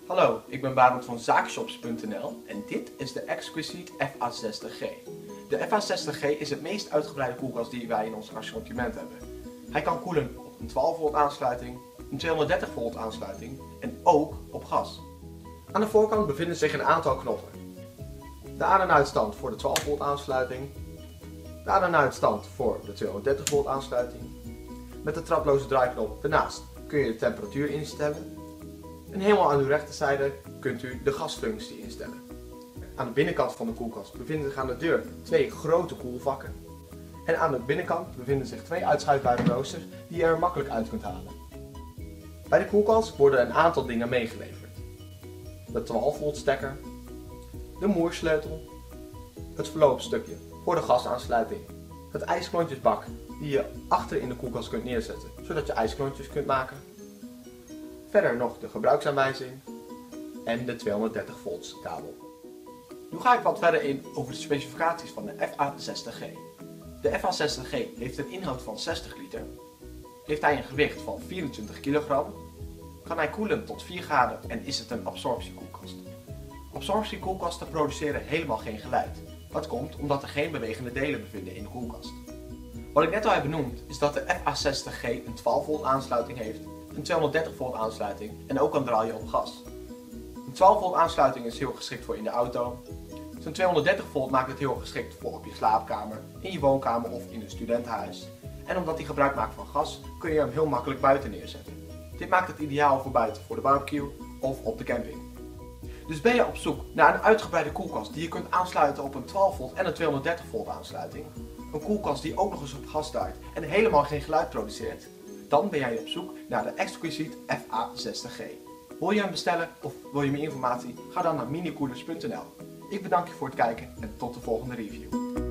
Hallo, ik ben Barend van Zaakshops.nl en dit is de Exquisite FA60G. De FA60G is het meest uitgebreide koelkast die wij in ons assortiment hebben. Hij kan koelen op een 12 volt aansluiting, een 230 volt aansluiting en ook op gas. Aan de voorkant bevinden zich een aantal knoppen. De aan- en uitstand voor de 12 volt aansluiting, de aan- en uitstand voor de 230 volt aansluiting. Met de traploze draaiknop ernaast kun je de temperatuur instellen. En helemaal aan uw rechterzijde kunt u de gasfunctie instellen. Aan de binnenkant van de koelkast bevinden zich aan de deur twee grote koelvakken. En aan de binnenkant bevinden zich twee uitschuifbare roosters die je er makkelijk uit kunt halen. Bij de koelkast worden een aantal dingen meegeleverd. De 12 volt stekker, de moersleutel, het verloopstukje voor de gasaansluiting, het ijsklontjesbak die je achter in de koelkast kunt neerzetten zodat je ijsklontjes kunt maken. Verder nog de gebruiksaanwijzing en de 230 volts kabel. Nu ga ik wat verder in over de specificaties van de FA60G. De FA60G heeft een inhoud van 60 liter, heeft hij een gewicht van 24 kilogram, kan hij koelen tot 4 graden en is het een absorptiekoelkast. Absorptiekoelkasten produceren helemaal geen geluid. Dat komt omdat er geen bewegende delen bevinden in de koelkast. Wat ik net al heb benoemd is dat de FA60G een 12 volt aansluiting heeft, een 230 volt aansluiting en ook kan draaien op gas. Een 12 volt aansluiting is heel geschikt voor in de auto. Zo'n 230 volt maakt het heel geschikt voor op je slaapkamer, in je woonkamer of in een studentenhuis. En omdat hij gebruik maakt van gas kun je hem heel makkelijk buiten neerzetten. Dit maakt het ideaal voor buiten, voor de barbecue of op de camping. Dus ben je op zoek naar een uitgebreide koelkast die je kunt aansluiten op een 12 volt en een 230 volt aansluiting, een koelkast die ook nog eens op gas draait en helemaal geen geluid produceert, dan ben jij op zoek naar de Exquisite FA60G. Wil je hem bestellen of wil je meer informatie? Ga dan naar minikoelers.nl. Ik bedank je voor het kijken en tot de volgende review.